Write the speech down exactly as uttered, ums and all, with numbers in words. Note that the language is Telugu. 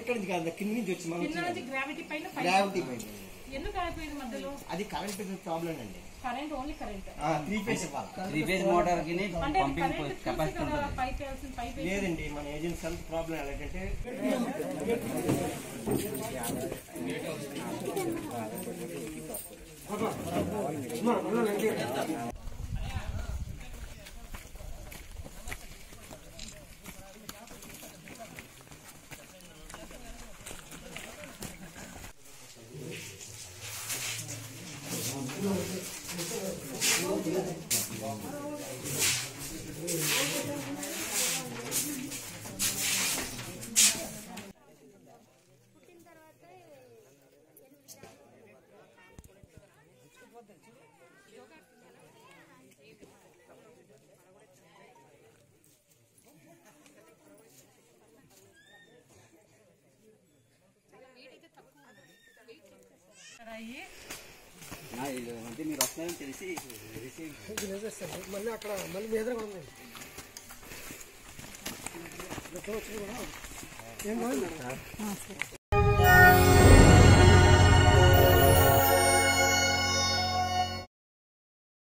ఎక్కడి నుంచి కాదు కింద నుంచి వచ్చి మనం గ్రావిటీ పైన గ్రావిటీ పైన ఎందుకు ఆగిపోయింది మధ్యలో? అది కరెంట్ ప్రాబ్లం అండి. Current only current three phase three phase motor కి పంపింగ్ కెపాసిటీ లేదండి. మన ఏజెన్సీ అంత ప్రాబ్లం ఎలాగంటే అంటే మీరు వస్తారని తెలిసి మళ్ళీ అక్కడ మళ్ళీ మీ ఎదురుగా ఉంది. ఏం కాదు.